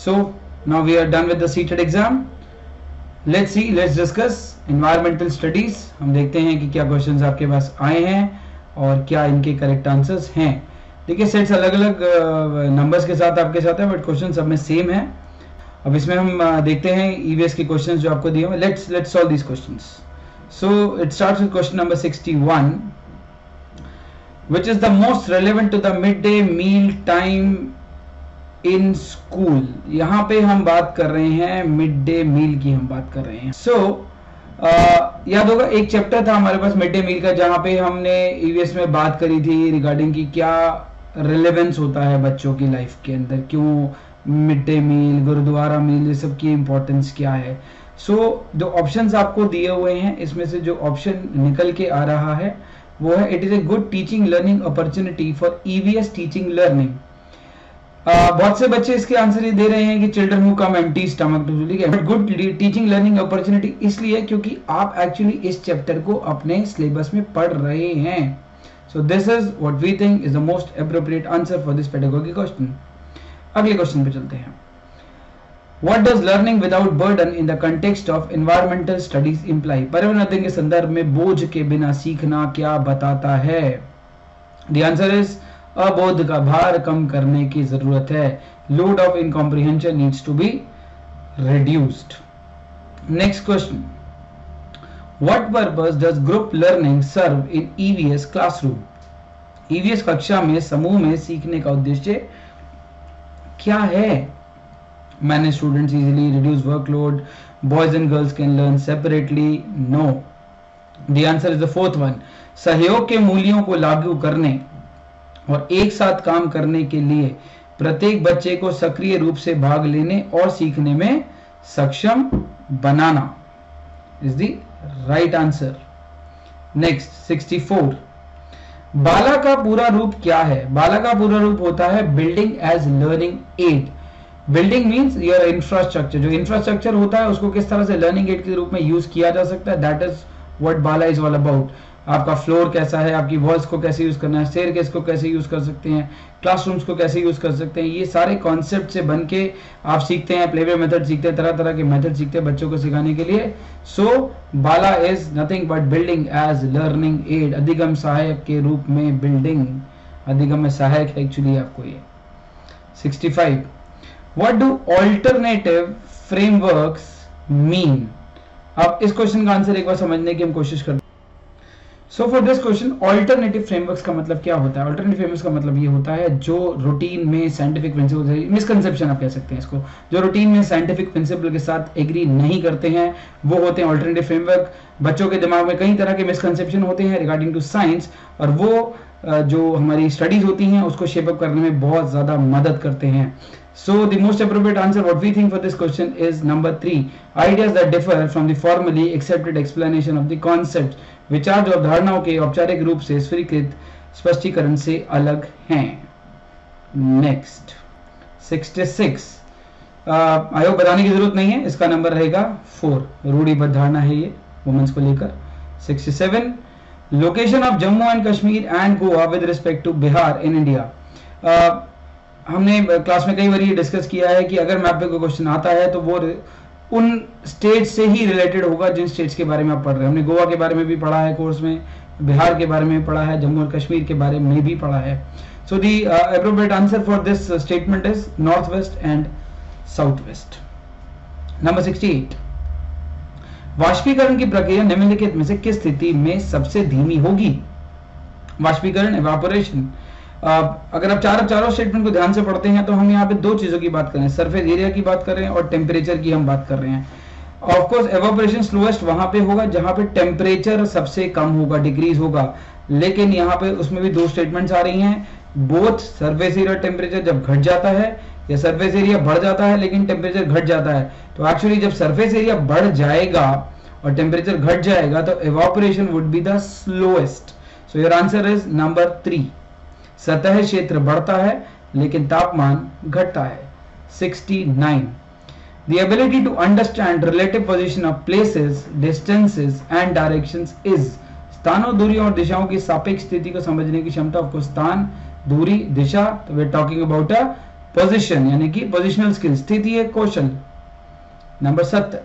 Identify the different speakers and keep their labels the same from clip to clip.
Speaker 1: So now we are done with the CTET exam. Let's discuss environmental studies. हम देखते हैं कि क्या क्वेश्चंस आपके पास आए हैं और क्या इनके करेक्ट आंसर्स हैं. देखिए सेट्स अलग अलग नंबर्स के साथ आपके साथ है, बट क्वेश्चन सब में सेम है. अब इसमें हम देखते हैं EVS के क्वेश्चंस जो आपको दिए हुए. Let's solve these questions. So it starts with question number 61. Which is the most relevant to the midday meal time in school? यहाँ पे हम बात कर रहे हैं मिड डे मील की, हम बात कर रहे हैं. सो याद होगा एक चैप्टर था हमारे पास मिड डे मील का, जहाँ पे हमने EVS में बात करी थी रिगार्डिंग की क्या रिलेवेंस होता है बच्चों की लाइफ के अंदर, क्यों mid day meal, gurdwara meal, ये सब की इंपॉर्टेंस क्या है. सो जो ऑप्शंस आपको दिए हुए हैं इसमें से जो ऑप्शन निकल के आ रहा है वो है it is a good teaching learning opportunity for EVS teaching learning. बहुत से बच्चे इसके आंसर ये दे रहे हैं कि children who come empty stomach, ठीक है. But good teaching learning opportunity इसलिए क्योंकि आप एक्चुअली इस चैप्टर को अपने सिलेबस में पढ़ रहे हैं. So this is what we think is the most appropriate answer for this pedagogy question. अगले क्वेश्चन पे चलते हैं. What does learning without burden in the context of environmental studies imply? पर्यावरण अध्ययन के संदर्भ में बोझ के बिना सीखना क्या बताता है? The answer is अबोध का भार कम करने की जरूरत है. Load of incomprehension needs to be reduced. Next question. What purpose does group learning serve in EVS classroom? EVS कक्षा में समूह में सीखने का उद्देश्य क्या है? Manage students easily, reduce workload, boys and girls can learn separately. No. The answer is the fourth one. सहयोग के मूल्यों को लागू करने और एक साथ काम करने के लिए प्रत्येक बच्चे को सक्रिय रूप से भाग लेने और सीखने में सक्षम बनाना is the right answer. Next 64. बाला का पूरा रूप क्या है? बाला का पूरा रूप होता है building as learning aid. Building means your infrastructure. जो इंफ्रास्ट्रक्चर होता है उसको किस तरह से लर्निंग एड के रूप में यूज किया जा सकता है, that is what BaLA is all about. आपका फ्लोर कैसा है, आपकी वॉल्स को कैसे यूज करना है, स्टेयरकेस को कैसे यूज कर सकते हैं, क्लासरूम्स को कैसे यूज कर सकते हैं, ये सारे कॉन्सेप्ट से बन के आप सीखते हैं. प्लेवे मेथड सीखते हैं, तरह तरह के मेथड सीखते हैं बच्चों को सिखाने के लिए. So BaLA is nothing but building as learning aid. अधिगम सहायक के रूप में बिल्डिंग, अधिगम में सहायक है एक्चुअली आपको ये. 65. What do alternative frameworks mean? अब इस क्वेश्चन का आंसर एक बार समझने की हम कोशिश करते हैं. So for this question alternative frameworks का मतलब क्या होता है? ऑल्टरनेटिव फ्रेमवर्क्स का मतलब ये होता है जो रूटीन में साइंटिफिक प्रिंसिपल, मिसकंसेप्शन आप कह सकते हैं इसको, जो रूटीन में साइंटिफिक प्रिंसिपल के साथ एग्री नहीं करते हैं वो होते हैं ऑल्टरनेटिव फ्रेमवर्क. बच्चों के दिमाग में कई तरह के मिसकंसेप्शन होते हैं रिगार्डिंग टू साइंस, और वो जो हमारी स्टडीज होती हैं उसको शेप अप करने में बहुत ज्यादा मदद करते हैं. So the most appropriate answer what we think for this question is number 3. Ideas that differ from the formally accepted explanation of the concepts. विचार जो अवधारणाओं के औपचारिक रूप से स्वीकृत स्पष्टीकरण से अलग हैं. Next 66. आयोग बताने की जरूरत नहीं है, इसका नंबर रहेगा 4. रूढ़िबद्ध धारणा है ये वुमेन्स को लेकर. 67. Location of Jammu and Kashmir and Goa with respect to Bihar in India. हमने क्लास में कई बार ये डिस्कस किया है कि अगर मैप पे कोई क्वेश्चन आता है तो वो उन स्टेट से ही रिलेटेड होगा जिन स्टेट्स के बारे में आप पढ़ रहे हैं. हमने गोवा के बारे में भी पढ़ा है कोर्स में, बिहार के बारे में पढ़ा है, जम्मू और कश्मीर के बारे में भी पढ़ा है. So the appropriate answer for this statement is north west and south west. Number 68. वाष्पीकरण की प्रक्रिया निम्नलिखित में से किस स्थिति में सबसे धीमी होगी? वाष्पीकरण, इवापोरेशन. अगर आप चारों स्टेटमेंट को ध्यान से पढ़ते हैं तो हम यहाँ पे दो चीजों की बात कर रहे हैं, सरफेस एरिया की बात कर रहे हैं और टेम्परेचर की हम बात कर रहे हैं. ऑफ कोर्स एवापोरेशन स्लोएस्ट वहां पे होगा जहां पे टेम्परेचर सबसे कम होगा, डिक्रीज होगा. लेकिन यहाँ पे उसमें भी दो स्टेटमेंट्स आ रही हैं. बोथ सरफेस एरिया टेम्परेचर जब घट जाता है या सरफेस एरिया बढ़ जाता है लेकिन टेम्परेचर घट जाता है, तो एक्चुअली जब सरफेस एरिया बढ़ जाएगा और टेम्परेचर घट जाएगा तो evaporation would be the slowest. So your answer is number 3. सतह क्षेत्र बढ़ता है लेकिन तापमान घटता है. 69. The ability to understand relative position of places, distances and directions is. स्थानों, दूरियों और दिशाओं की सापेक्ष स्थिति को समझने की क्षमता. आपको स्थान, दूरी, दिशा, तो we are talking about a position यानी कि पोजिशनल स्किल, स्थिति है कौशल। नंबर 70,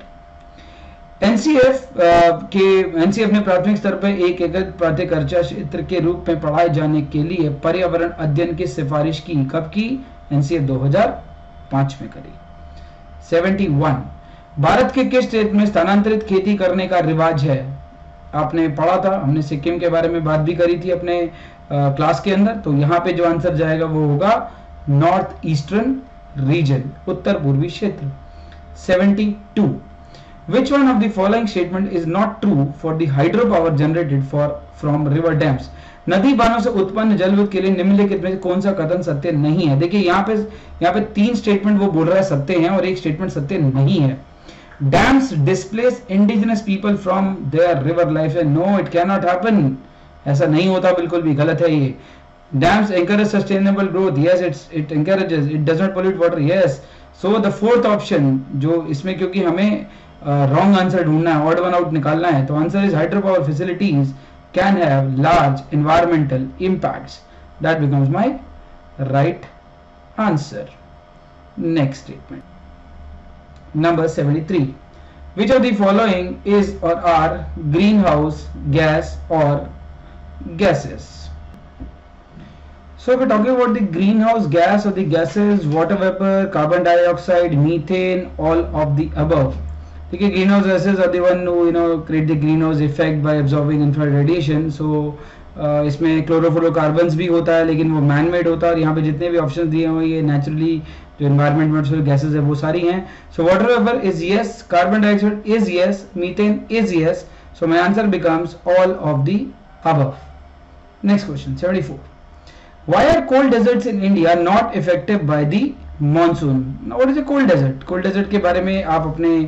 Speaker 1: एनसीएफ ने प्राथमिक स्तर पर एक एकल प्रात्यकर्चा क्षेत्र के रूप में पढ़ाए जाने के लिए पर्यावरण अध्ययन की सिफारिश की। कब की? एनसीएफ 2005 में करी। 71, भारत के किस स्टेट में स्थानांतरित खेती करने का रिवाज है? आपने पढ़ा था, हमने सिक्किम के बारे में बात भी करी थी अपने क्लास के अंदर। तो यहाँ पे जो आंसर जाएगा वो होगा नॉर्थ ईस्टर्न रीजन, उत्तर पूर्वी क्षेत्र। 72, which one of the following statement is not true for the hydropower generated from river dams? नदी बांधों से उत्पन्न जल विद्युत के लिए निम्नलिखित में कौन सा कथन सत्य नहीं है? देखिए यहाँ पे 3 स्टेटमेंट वो बोल रहा है सत्य हैं और एक स्टेटमेंट सत्य नहीं है। Dams displace indigenous people from their river life, no it can not happen, ऐसा नहीं होता, बिल्कुल भी गलत है ये। Dams encourage sustainable growth, yes it encourages, it does not pollute water, yes. So the fourth option जो इसमें, क्योंकि हमें रॉन्ग आंसर ढूंढना है, ऑड वन आउट निकालना है, तो answer is hydro power facilities can have large environmental impacts, that becomes my right answer. Next statement number 73, which of the following is or are greenhouse gas or gases? So if we're talking about the greenhouse gas or the gases, water vapor, carbon dioxide, methane, all of the above. देखिए green house gases are the one who create the green house effect by absorbing infrared radiation. So इसमें chlorofluorocarbons भी होता है, लेकिन वो man made होता है, और यहाँ पे जितने भी ऑप्शंस दिए हुए ये नेचुरली जो एनवायरमेंट में गैसेज है वो सारी हैं। So water vapour is yes, carbon dioxide is yes, methane is yes, so my answer becomes all of the above. Next question 74, why are cold deserts in India not affected by the monsoon? What is a cold desert? Cold desert के बारे में आप अपने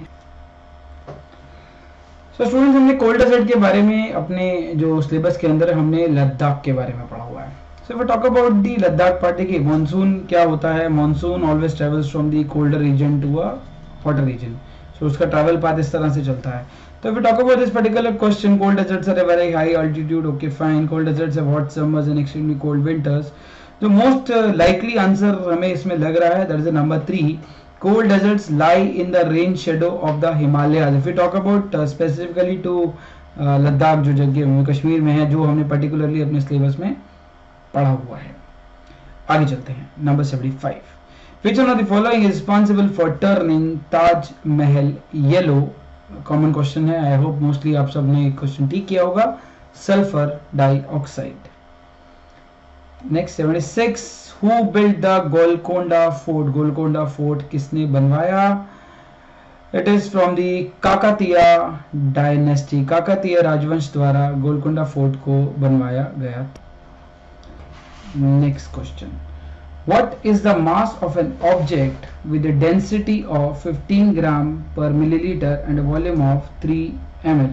Speaker 1: students हमने cold desert के बारे में अपने जो सिलेबस के अंदर हमने लद्दाख के बारे में पढ़ा हुआ है। So if we talk about the Ladakh part, देखिए मानसून क्या होता है, monsoon always travels from the colder region to a hotter region, so उसका ट्रैवल पाथ इस तरह से चलता है। तो if we talk about this particular question, cold deserts are very high altitude, okay fine, cold deserts have hot summers and extremely cold winters. जो most likely answer हमें इसमें लग रहा है that is number 3, cold deserts lie in the rain shadow of the Himalayas. If we talk about specifically to Ladakh, जो जगह कश्मीर में है, जो हमने पर्टिकुलरली अपने सिलेबस में पढ़ा हुआ है। आगे चलते हैं number 75, which one of the following is responsible for turning Taj Mahal yellow? Common question है, आई होप मोस्टली आप सब ने क्वेश्चन ठीक किया होगा, sulphur dioxide. Next 76, who built the Golconda fort? Golconda fort किसने बनवाया? It is from the Kakatiya dynasty, Kakatiya राजवंश द्वारा गोलकोंडा फोर्ट को बनवाया गया। Next question, what is the mass of an object with a density of 15 gram per millilitre and volume of 3 ml?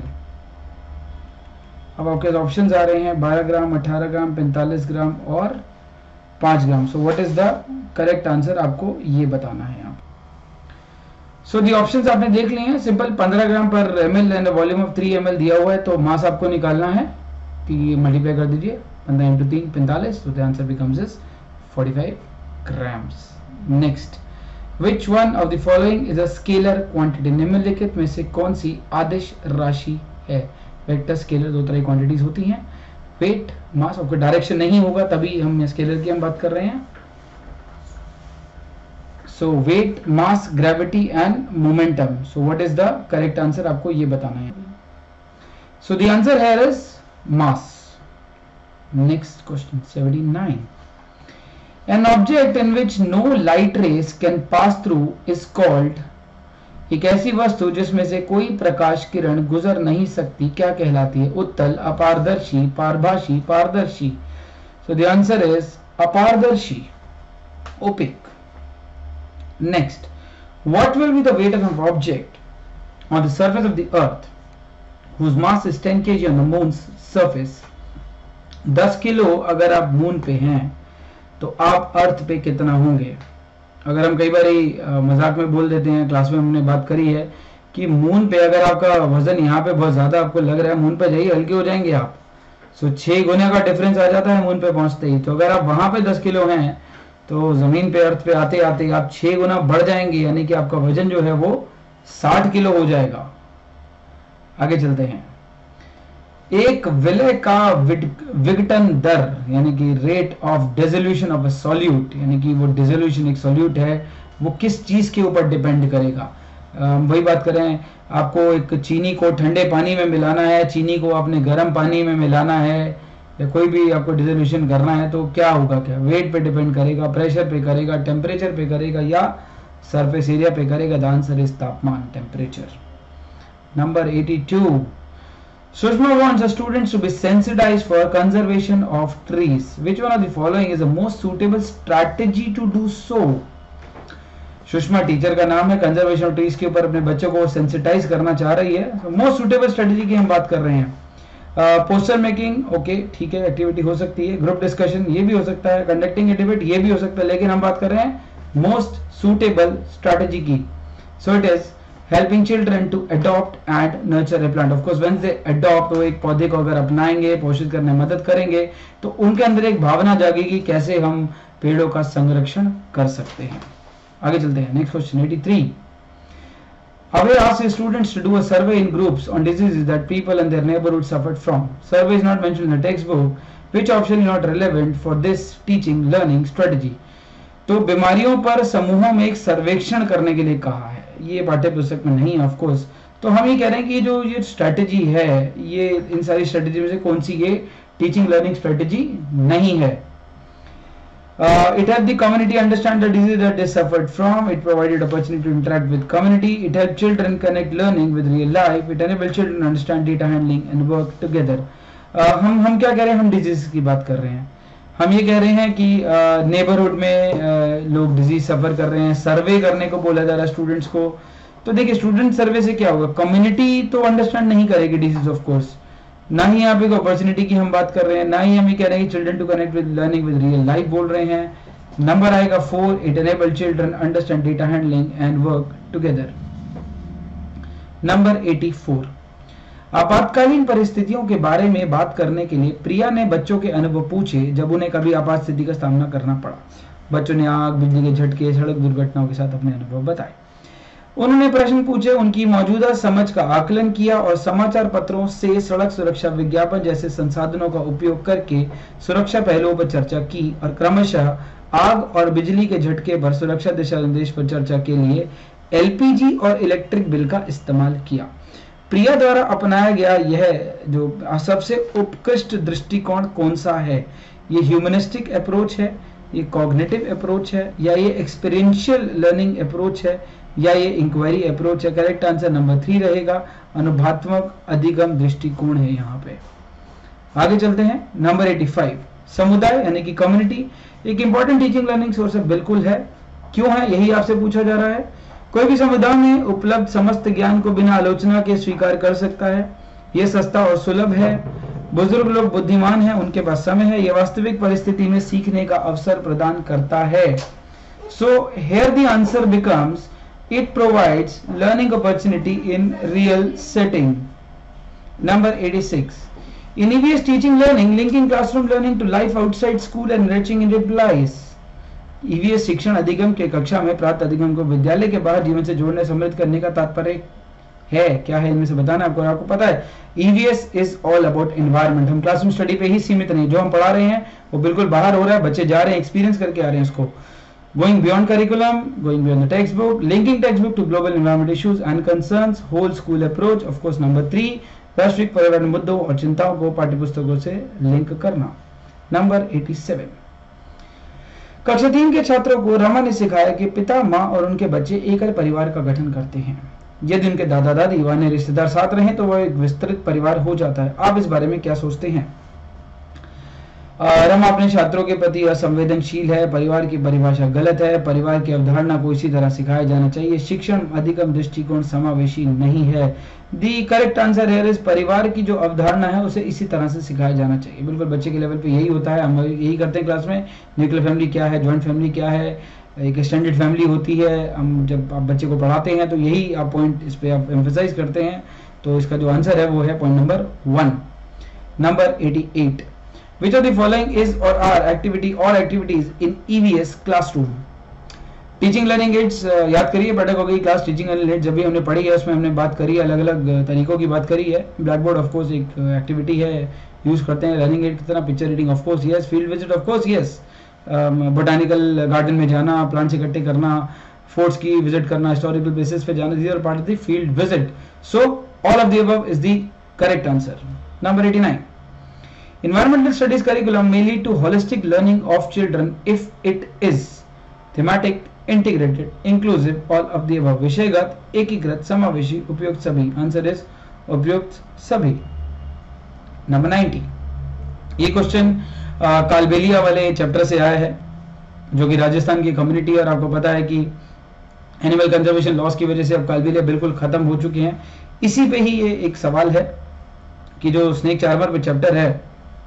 Speaker 1: अब आपके options आ रहे हैं 12 ग्राम, 18 ग्राम, 45 ग्राम और 5 gram. So what is the correct answer, आपको ये बताना है यहाँ। सो दी ऑप्शंस आपने देख लिए हैं, simple 15 gram per ml and volume of 3 ml दिया हुआ है, तो मास आपको निकालना है, कि मल्टीप्लाई कर दीजिए, 15 इंटू 3 45, तो the answer becomes is 45 grams. Next, which one of the following is a scalar quantity? निम्नलिखित में से कौन सी आदिश राशि है? वेक्टर स्केलर दो तरह की क्वांटिटीज होती हैं, वेट मास, आपका डायरेक्शन नहीं होगा तभी हम स्केलर की हम बात कर रहे हैं। So weight, mass, gravity and momentum. So what is the correct answer, आपको ये बताना है। So the answer here is mass. Next question 79, an object in which no light rays can pass through is called? एक ऐसी वस्तु जिसमें से कोई प्रकाश किरण गुजर नहीं सकती क्या कहलाती है? उत्तल, अपारदर्शी, पारभासी, पारदर्शी। सो द आंसर इज अपारदर्शी, opaque. Next, what will be the weight of an object on the surface of the earth whose mass is 10 kg on the moon's surface? 10 kilo अगर आप मून पे हैं तो आप अर्थ पे कितना होंगे? अगर हम कई बार मजाक में बोल देते हैं, क्लास में हमने बात करी है कि मून पे अगर आपका वजन यहाँ पे बहुत ज्यादा आपको लग रहा है, मून पे जाइए हल्के हो जाएंगे आप। सो 6 गुने का डिफरेंस आ जाता है मून पे पहुंचते ही। तो अगर आप वहां पे 10 किलो हैं तो जमीन पे अर्थ पे आते आते आप 6 गुना बढ़ जाएंगे, यानी कि आपका वजन जो है वो 60 किलो हो जाएगा। आगे चलते हैं। एक विलय का विघटन दर यानी कि rate of dissolution of a solute, यानी कि वो डिसोल्यूशन एक सॉल्यूट है वो किस चीज के ऊपर डिपेंड करेगा। वही बात करें, आपको एक चीनी को ठंडे पानी में मिलाना है, चीनी को आपने गर्म पानी में मिलाना है, या कोई भी आपको डिसोल्यूशन करना है, तो क्या होगा, क्या वेट पे डिपेंड करेगा, प्रेशर पे करेगा, टेम्परेचर पे करेगा, या सरफेस एरिया पे करेगा। द आंसर इज तापमान, temperature. Number 82, Sushma wants her students to be sensitized for conservation of trees. Which one of the following is the most suitable strategy to do so? Sushma teacher का नाम है, conservation of trees के ऊपर अपने बच्चों को sensitize करना चाह रही है। मोस्ट सुटेबल स्ट्रेटेजी की हम बात कर रहे हैं। पोस्टर मेकिंग, ओके ठीक है, एक्टिविटी हो सकती है। ग्रुप डिस्कशन ये भी हो सकता है। कंडक्टिंग ए डिबेट ये भी हो सकता है, लेकिन हम बात कर रहे हैं मोस्ट सुटेबल स्ट्रेटेजी की। So it is helping children to adopt and nurture a plant. Of course, when they adopt, वो एक पौधे को अगर अपनाएंगे, पोषित करने में मदद करेंगे, तो उनके अंदर एक भावना जागेगी कैसे हम पेड़ों का संरक्षण कर सकते हैं। आगे चलते हैं। Next question 83. Away asks students to do a survey in groups on diseases that people in their neighborhood suffered from. Survey is not mentioned in the textbook. Which option is not relevant for this teaching learning strategy? तो बीमारियों पर समूहों में एक सर्वेक्षण करने के लिए कहा है, ये पाठ्य पुस्तक में नहीं है ऑफ कोर्स। तो हम ये कह रहे हैं कि जो ये स्ट्रेटेजी है, ये इन सारी स्ट्रेटेजी में से कौन सी ये टीचिंग लर्निंग स्ट्रेटेजी नहीं है। It helped the community understand the disease that they suffered from. It provided opportunity to interact with community. It helped children connect learning with real life. It enabled children to understand data handling and work together. हम क्या कह रहे हैं, हम disease की बात कर रहे हैं। हम ये कह रहे हैं कि नेबरहुड में लोग डिजीज सफर कर रहे हैं, सर्वे करने को बोला जा रहा है स्टूडेंट्स को। तो देखिए स्टूडेंट सर्वे से क्या होगा, कम्युनिटी तो अंडरस्टैंड नहीं करेगी डिजीज ऑफ कोर्स, ना ही यहाँ पे अपॉर्चुनिटी की हम बात कर रहे हैं, ना ही हम ये कह रहे हैं कि children to connect with learning with real life बोल रहे हैं। नंबर आएगा 4, it enable children understand data handling and work together. Number 84, आपातकालीन परिस्थितियों के बारे में बात करने के लिए प्रिया ने बच्चों के अनुभव पूछे जब उन्हें कभी आपात स्थिति का सामना करना पड़ा। बच्चों ने आग, बिजली के झटके, सड़क दुर्घटनाओं के साथ अपने अनुभव बताए। उन्होंने प्रश्न पूछे, उनकी मौजूदा समझ का आकलन किया और समाचार पत्रों से सड़क सुरक्षा विज्ञापन जैसे संसाधनों का उपयोग करके सुरक्षा पहलुओं पर चर्चा की और क्रमशः आग और बिजली के झटके पर सुरक्षा दिशा निर्देश पर चर्चा के लिए एलपीजी और इलेक्ट्रिक बिल का इस्तेमाल किया। प्रिया द्वारा अपनाया गया यह जो सबसे उत्कृष्ट दृष्टिकोण कौन सा है? ये ह्यूमनिस्टिक अप्रोच है, ये कॉग्निटिव अप्रोच है, या ये एक्सपीरियंशियल लर्निंग अप्रोच है, या ये इंक्वायरी अप्रोच है? करेक्ट आंसर नंबर 3 रहेगा, अनुभवात्मक अधिगम दृष्टिकोण है यहाँ पे। आगे चलते हैं। नंबर 85, समुदाय यानी कि कम्युनिटी एक इंपॉर्टेंट टीचिंग लर्निंग सोर्स बिल्कुल है। क्यों है, यही आपसे पूछा जा रहा है। कोई भी समुदाय में उपलब्ध समस्त ज्ञान को बिना आलोचना के स्वीकार कर सकता है। यह सस्ता और सुलभ है। बुजुर्ग लोग बुद्धिमान हैं, उनके पास समय है। यह वास्तविक परिस्थिति में सीखने का अवसर प्रदान करता है। So here the answer becomes it provides learning opportunity in real setting. Number 86, in EVS teaching learning, linking classroom learning to life outside school and enriching in replies. EVS शिक्षण अधिगम के कक्षा में प्राप्त अधिगम को विद्यालय के बाहर जीवन से जोड़ने समृद्ध करने का तात्पर्य है। क्या है इनमें से बताना आपको। आपको पता है EVS is all about environment। हम क्लासरूम स्टडी पे ही सीमित नहीं, जो हम पढ़ा रहे हैं वो बिल्कुल बाहर हो रहा है, बच्चे जा रहे हैं, एक्सपीरियंस करके आ रहे हैं उसको। Going beyond curriculum, going beyond the textbook, linking textbook to global environment issues and concerns, whole school approach. Of course, number 3, वैश्विक पर्यावरण मुद्दों और चिंताओं को पाठ्यपुस्तकों से लिंक करना। नंबर 87, कक्षा 3 के छात्रों को रमा ने सिखाया कि पिता, माँ और उनके बच्चे एकल परिवार का गठन करते हैं। यदि उनके दादा दादी व अन्य रिश्तेदार साथ रहें तो वह एक विस्तृत परिवार हो जाता है। आप इस बारे में क्या सोचते हैं? रमा अपने छात्रों के प्रति असंवेदनशील है। परिवार की परिभाषा गलत है। परिवार की अवधारणा को इसी तरह सिखाया जाना चाहिए। शिक्षण अधिगम दृष्टिकोण समावेशी नहीं है। दी करेक्ट आंसर है इस परिवार की जो अवधारणा है उसे इसी तरह से सिखाया जाना चाहिए। बिल्कुल बच्चे के लेवल पे यही होता है, हम यही करते हैं क्लास में। न्यूक्लियर फैमिली क्या है, ज्वाइंट फैमिली क्या है, एक एक्सटेंडेड फैमिली होती है। हम जब आप बच्चे को पढ़ाते हैं तो यही आप पॉइंट इस पे आप एम्फेसाइज करते हैं। तो इसका जो आंसर है वो है point number 1। Number 88, Which of the following is or are activity or activities in EVS classroom? Teaching learning aids याद करिए, बैठक हो गई क्लास टीचिंग लर्निंग एड्स जब भी हमने पढ़ी है उसमें हमने बात करी है, अलग अलग तरीकों की बात करी है। ब्लैक बोर्ड ऑफ कोर्स एक एक्टिविटी है, यूज करते हैं लर्निंग एड की तरह। Picture reading of course yes, field visit of course yes, botanical garden में जाना, प्लांट्स इकट्ठे करना, फोर्ट्स की विजिट करना, हिस्टोरिकल प्लेसेस पे जाना, these are part of the field visit. So all of the above is the correct answer. Number 89, environmental studies curriculum may lead to holistic learning of children if it is thematic, integrated, inclusive, all of the above। विषयगत, एकीकृत, समावेशी, उपयुक्त सभी। Answer is उपयुक्त सभी। Number 90, ये question Kalbelia वाले chapter से आया है, जो कि राजस्थान की कम्युनिटी है, और आपको पता है कि एनिमल कंजर्वेशन लॉस की वजह से अब कालबेलिया बिल्कुल खत्म हो चुके हैं। इसी पे ही ये एक सवाल है कि जो स्नेक चार्मर पे चैप्टर है,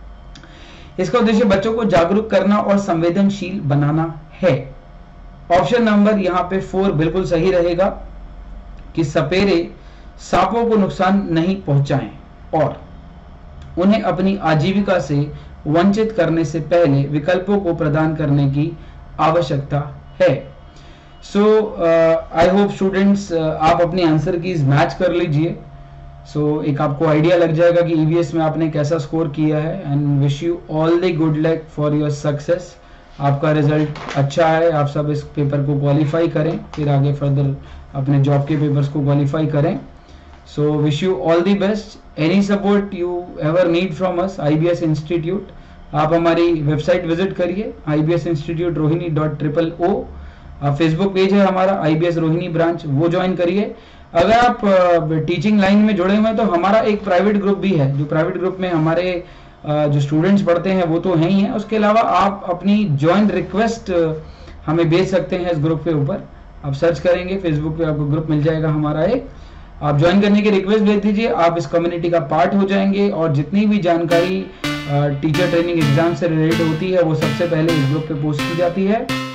Speaker 1: इसका उद्देश्य बच्चों को जागरूक करना और संवेदनशील बनाना है। ऑप्शन नंबर यहाँ पे 4 बिल्कुल सही रहेगा कि सपेरे सांपों को नुकसान नहीं पहुंचाएं और उन्हें अपनी आजीविका से वंचित करने से पहले विकल्पों को प्रदान करने की आवश्यकता है। सो आई होप स्टूडेंट्स आप अपने आंसर कीज मैच कर लीजिए। सो एक आपको आइडिया लग जाएगा कि ईवीएस में आपने कैसा स्कोर किया है। And wish you all the good luck for your success. आपका रिजल्ट अच्छा है, आप सब इस पेपर को क्वालिफाई करें, फिर आगे फर्दर अपने जॉब के पेपर्स को क्वालिफाई करें। So wish you all the best. Any support you ever need from us IBS institute, आप हमारी वेबसाइट विजिट करिए IBS institute rohini.oo। Facebook page है हमारा IBS रोहिणी ब्रांच, वो ज्वाइन करिए। अगर आप टीचिंग लाइन में जुड़े हुए हैं तो हमारा एक प्राइवेट ग्रुप भी है, जो प्राइवेट ग्रुप में हमारे जो स्टूडेंट्स पढ़ते हैं वो तो हैं ही हैं, उसके अलावा आप अपनी ज्वाइन रिक्वेस्ट हमें भेज सकते हैं इस ग्रुप के ऊपर। आप सर्च करेंगे फेसबुक पे, आपको ग्रुप मिल जाएगा हमारा एक, आप ज्वाइन करने की रिक्वेस्ट भेज दीजिए, आप इस कम्युनिटी का पार्ट हो जाएंगे और जितनी भी जानकारी टीचर ट्रेनिंग एग्जाम से रिलेटेड होती है वो सबसे पहले इस ग्रुप पे पोस्ट की जाती है।